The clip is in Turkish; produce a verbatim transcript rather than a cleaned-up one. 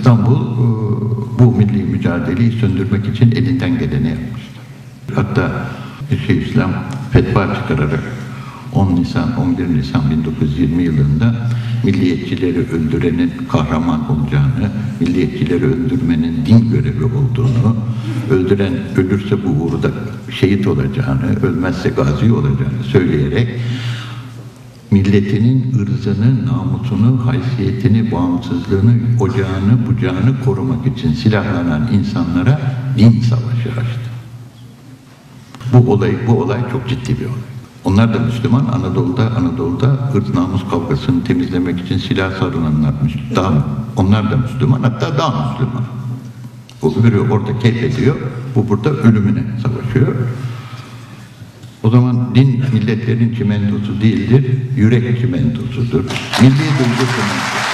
İstanbul bu milli mücadeleyi söndürmek için elinden geleni yapmıştı. Hatta Şeyhülislam fetva çıkararak on Nisan, on bir Nisan bin dokuz yüz yirmi yılında milliyetçileri öldürenin kahraman olacağını, milliyetçileri öldürmenin din görevi olduğunu, öldüren ölürse bu uğurda şehit olacağını, ölmezse gazi olacağını söyleyerek milletinin ırzını, namusunu, haysiyetini, bağımsızlığını, ocağını, bucağını korumak için silahlanan insanlara din savaşı açtı. Bu olay, bu olay çok ciddi bir olay. Onlar da Müslüman, Anadolu'da, Anadolu'da ırz namus kavgasını temizlemek için silah sarılanlar Müslüman. Onlar da Müslüman, hatta daha Müslüman. O öbürü orada kehrediyor, bu burada ölümüne savaşıyor. O zaman din milletlerin çimentosu değildir, yürek çimentosudur. Milli duygu çimentosu.